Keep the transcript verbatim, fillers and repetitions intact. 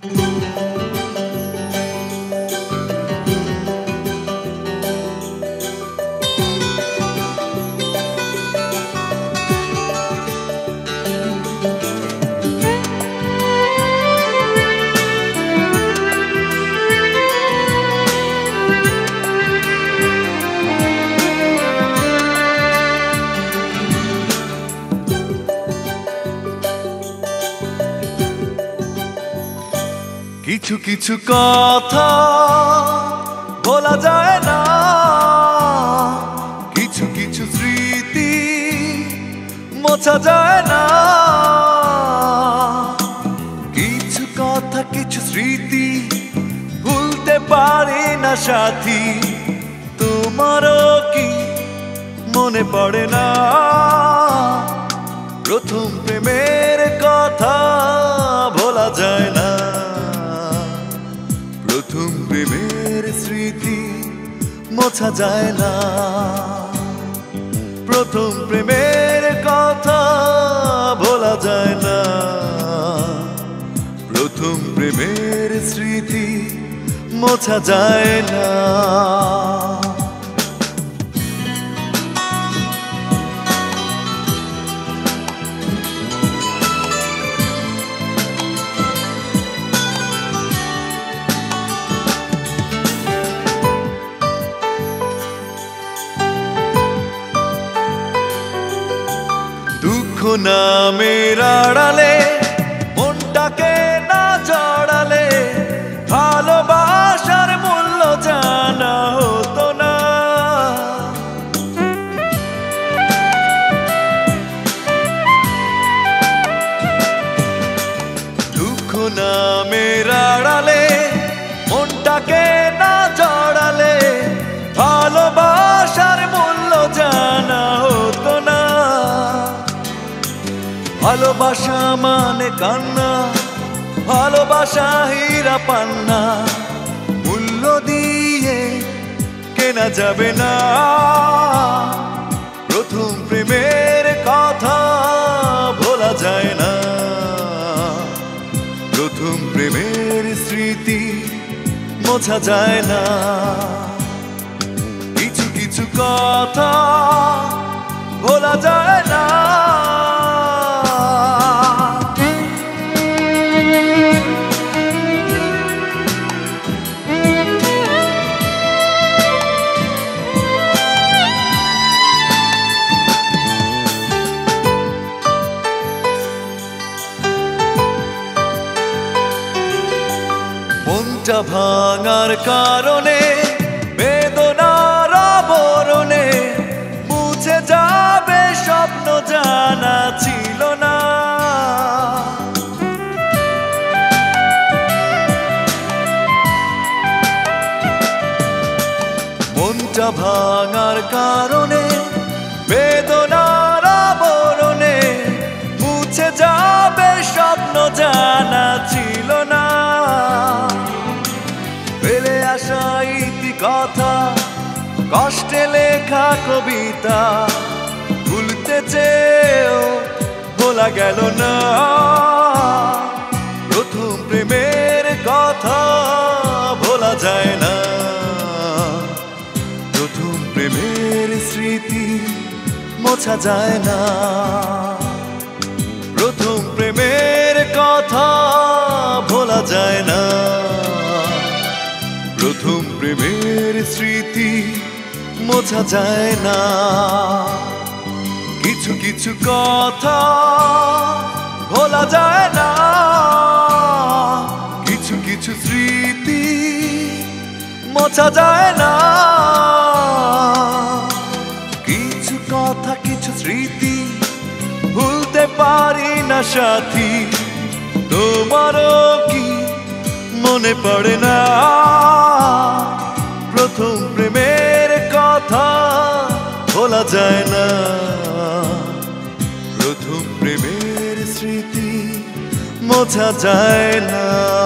কিছু কিছু কথা বলা যায় না, কিছু কিছু স্মৃতি মোছা যায় না। কিছু কথা কিছু স্মৃতি ভুলতে পারি না সাথী। তোমারও কি মনে পড়ে না প্রথম প্রেমের কথা ভোলা যায় না? প্রথম প্রেমের স্মৃতি মোছা যায় না। প্রথম প্রেমের কথা ভোলা যায় না। প্রথম প্রেমের স্মৃতি মোছা যায় না। নামের আড়ালে মনটাকে না জড়ালে ভালোবাসার মূল্য জানা হতো না। দুঃখ নামের আড়ালে মনটাকে না জড়ালে ভালোবাসার মূল্য জানা হতো না। ভালোবাসা মানে কান্না, ভালোবাসা হীরা পান্না, মূল্য দিয়ে কেনা যাবে না। প্রথম প্রেমের কথা ভোলা যায় না। প্রথম প্রেমের স্মৃতি মোছা যায় না। কিছু কিছু কথা ভোলা যায় না। মনটা ভাঙার কারণে বেদনার আবরণে মুছে যাবে স্বপ্ন জানা ছিল না। মনটা ভাঙার কারণে বেদনার আবরণে মুছে যাবে স্বপ্ন জানা ছিল না। ফেলে আসা ইতি কথা কষ্টে লেখা কবিতা ভুলতে চেয়েও ভোলা গেল না। প্রথম প্রেমের কথা ভোলা যায় না। প্রথম প্রেমের স্মৃতি মোছা যায় না। প্রথম প্রেমের কথা ভোলা যায় না। প্রথম প্রেমের স্মৃতি মোছা যায় না। কিছু কিছু কথা ভোলা যায় না। কিছু কিছু স্মৃতি মোছা যায় না। কিছু কথা কিছু স্মৃতি ভুলতে পারি না সাথী। তোমারও কি মনে পড়ে না প্রথম প্রেমের কথা ভোলা যায় না। প্রথম প্রেমের স্মৃতি মোছা যায় না।